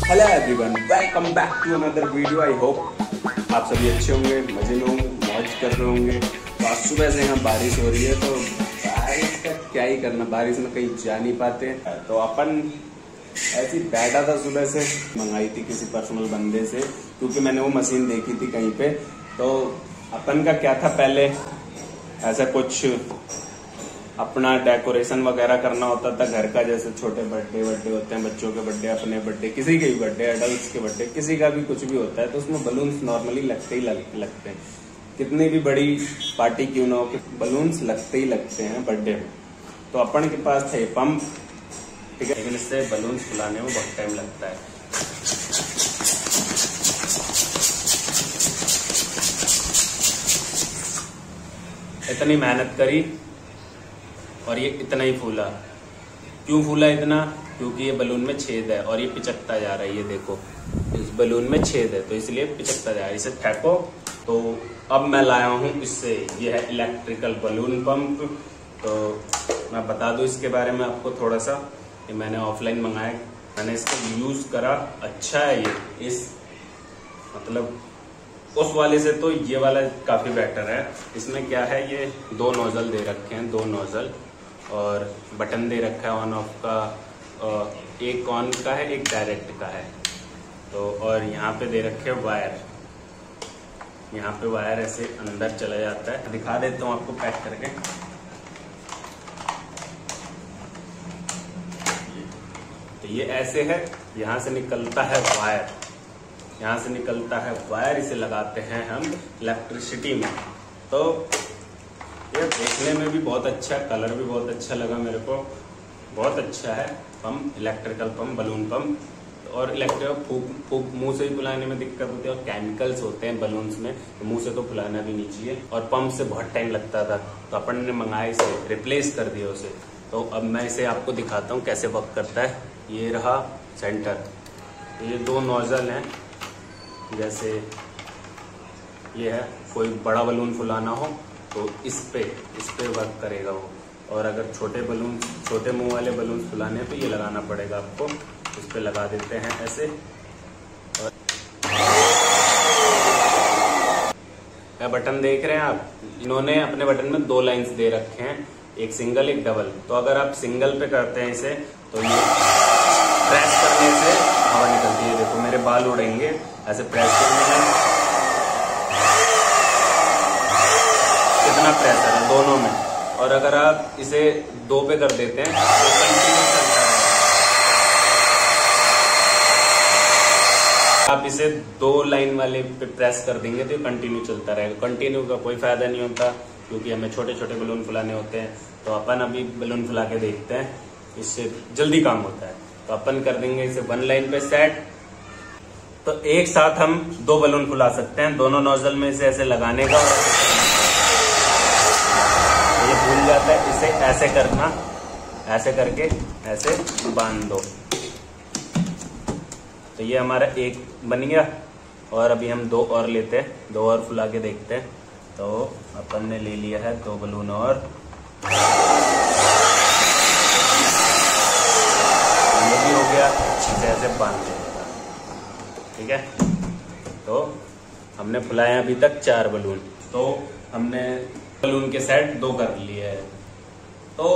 Hello everyone, welcome back to another video. I hope आप सभी अच्छे होंगे, मजे में होंगे, मौज कर रहे होंगे। तो आज सुबह से यहाँ बारिश हो रही है, तो बारिश का क्या ही करना, बारिश में कहीं जा नहीं पाते। तो अपन ऐसे ही बैठा था, सुबह से मंगाई थी किसी पर्सनल बंदे से, क्योंकि मैंने वो मशीन देखी थी कहीं पे। तो अपन का क्या था, पहले ऐसा कुछ अपना डेकोरेशन वगैरह करना होता था घर का, जैसे छोटे बर्थडे होते हैं, बच्चों के बर्थडे, अपने बर्थडे, किसी के भी बर्थडे, एडल्ट्स के बर्थडे, किसी का भी कुछ भी होता है, तो उसमें बलून्स नॉर्मली लगते ही लगते हैं। कितनी भी बड़ी पार्टी क्यों ना हो, बलून्स लगते ही लगते हैं बर्थडे में। तो अपन के पास थे पंप, ठीक है, लेकिन इससे बलून्स फुलाने में बहुत टाइम लगता है। इतनी मेहनत करी और ये इतना ही फूला। क्यों फूला इतना? क्योंकि ये बलून में छेद है और ये पिचकता जा रहा है। ये देखो, इस बलून में छेद है, तो इसलिए पिचकता जा रहा है। इसे फेंको। तो अब मैं लाया हूँ इससे, ये है इलेक्ट्रिकल बलून पंप। तो मैं बता दूं इसके बारे में आपको थोड़ा सा। ये मैंने ऑफलाइन मंगाया, मैंने इसका यूज करा, अच्छा है ये। इस मतलब उस वाले से तो ये वाला काफी बेटर है। इसमें क्या है, ये दो नोजल दे रखे हैं, दो नोजल, और बटन दे रखा है ऑन ऑफ का। एक ऑन का है, एक डायरेक्ट का है। तो और यहाँ पे दे रखे हैं वायर, यहाँ पे वायर ऐसे अंदर चला जाता है। दिखा देता हूँ आपको पैक करके। तो ये ऐसे है, यहाँ से निकलता है वायर, यहाँ से निकलता है वायर, इसे लगाते हैं हम इलेक्ट्रिसिटी में। तो ये देखने में भी बहुत अच्छा, कलर भी बहुत अच्छा लगा मेरे को, बहुत अच्छा है pump, electrical pump, balloon pump. और इलेक्ट्रिकल मुंह से भी फुलाने में दिक्कत होती है, और केमिकल्स होते हैं बलून्स में, तो मुंह से तो फुलाना भी नहीं चाहिए। और पंप से बहुत टाइम लगता था, तो अपन ने मंगाया, इसे रिप्लेस कर दिया उसे। तो अब मैं इसे आपको दिखाता हूँ कैसे वर्क करता है। ये रहा सेंटर, ये दो नोजल हैं। जैसे ये है, कोई बड़ा बलून फुलाना हो तो इस पे वर्क करेगा वो। और अगर छोटे बलून, छोटे मुंह वाले बलून फुलाने पे ये लगाना पड़ेगा आपको। इस पे लगा देते हैं ऐसे। और ये बटन देख रहे हैं आप, इन्होंने अपने बटन में दो लाइंस दे रखे हैं, एक सिंगल एक डबल। तो अगर आप सिंगल पे करते हैं इसे, तो ये प्रेस करने से हवा निकलती है। देखो मेरे बाल उड़ेंगे, ऐसे प्रेस करने में कितना प्रेशर है दोनों में। और अगर आप इसे दो पे कर देते हैं तो कंटिन्यू चलता है। आप इसे दो लाइन वाले पे प्रेस कर देंगे तो कंटिन्यू चलता रहेगा। कंटिन्यू का कोई फायदा नहीं होता, क्योंकि हमें छोटे छोटे बलून फुलाने होते हैं। तो अपन अभी बलून फुला के देखते हैं, इससे जल्दी काम होता है। तो अपन कर देंगे इसे वन लाइन पे सेट। तो एक साथ हम दो बलून फुला सकते हैं, दोनों नोजल में इसे ऐसे लगाने का। ये भूल जाता है, इसे ऐसे करना, ऐसे करके ऐसे बांध दो। तो ये हमारा एक बन गया। और अभी हम दो और लेते हैं, दो और फुला के देखते हैं। तो अपन ने ले लिया है दो बलून और, ये भी हो गया। अच्छे से ऐसे बांध देगा, ठीक है। तो हमने फुलाए अभी तक 4 बलून। तो हमने बलून के सेट 2 कर लिए है। तो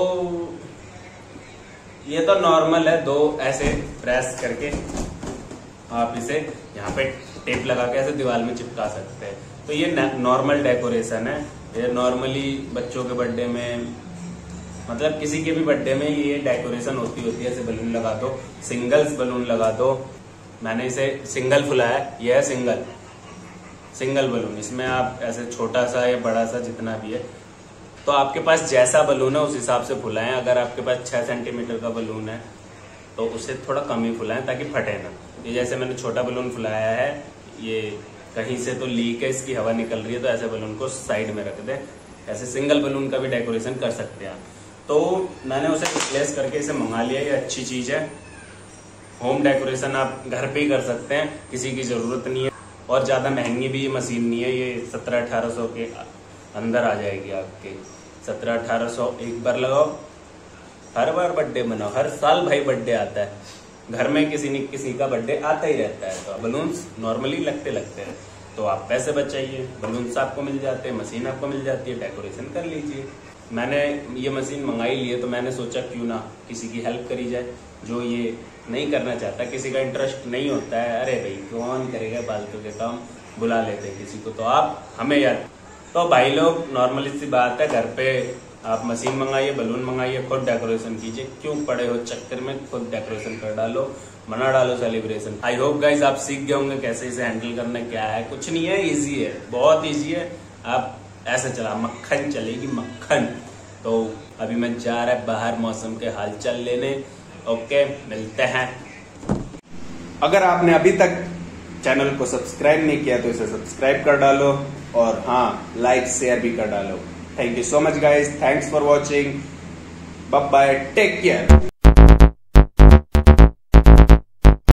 ये तो नॉर्मल है, 2 ऐसे प्रेस करके आप इसे यहाँ पे टेप लगा के ऐसे दीवार में चिपका सकते हैं। तो ये नॉर्मल डेकोरेशन है। ये नॉर्मली बच्चों के बर्थडे में, मतलब किसी के भी बर्थडे में ये डेकोरेशन होती है। ऐसे बलून लगा दो, सिंगल्स बलून लगा दो। मैंने इसे सिंगल फुलाया, ये है सिंगल बलून। इसमें आप ऐसे छोटा सा या बड़ा सा जितना भी है, तो आपके पास जैसा बलून है उस हिसाब से फुलाएं। अगर आपके पास 6 सेंटीमीटर का बलून है तो उसे थोड़ा कम ही फुलाएं, ताकि फटे ना। ये जैसे मैंने छोटा बलून फुलाया है, ये कहीं से तो लीक है, इसकी हवा निकल रही है, तो ऐसे बलून को साइड में रख दें। ऐसे सिंगल बलून का भी डेकोरेशन कर सकते हैं। तो मैंने उसे रिप्लेस करके इसे मंगा लिया। ये अच्छी चीज है, होम डेकोरेशन आप घर पे ही कर सकते हैं, किसी की जरूरत नहीं है। और ज्यादा महंगी भी ये मशीन नहीं है, ये 1700-1800 के अंदर आ जाएगी आपके। 1700-1800 एक बार लगाओ, हर बार बर्थडे मनाओ, हर साल भाई बर्थडे आता है, घर में किसी का बर्थडे आता ही रहता है, तो बलून्स नॉर्मली लगते हैं, तो आप पैसे बचाइए, बलून्स आपको मिल जाते हैं, मशीन आपको मिल जाती है, डेकोरेशन कर लीजिए। मैंने ये मशीन मंगाई ली है, तो मैंने सोचा क्यों ना किसी की हेल्प करी जाए, जो ये नहीं करना चाहता, किसी का इंटरेस्ट नहीं होता है, अरे भाई कौन करेगा फालतू के काम, बुला लेते हैं किसी को, तो आप हमें याद। तो भाई लोग नॉर्मली सी बात है, घर पे आप मशीन मंगाइए, बलून मंगाइए, खुद डेकोरेशन कीजिए, क्यों पड़े हो चक्कर में, खुद डेकोरेशन कर डालो, मना डालो सेलिब्रेशन। आई होप गाइज आप सीख गए होंगे कैसे इसे हैंडल करना, क्या है, कुछ नहीं है, इजी है, बहुत इजी है। आप ऐसे चला, मक्खन चलेगी मक्खन। तो अभी मैं जा रहा है बाहर मौसम के हालचाल लेने। ओके, मिलते हैं। अगर आपने अभी तक चैनल को सब्सक्राइब नहीं किया तो इसे सब्सक्राइब कर डालो, और हाँ, लाइक शेयर भी कर डालो। Thank you so much guys, thanks for watching, bye bye, take care.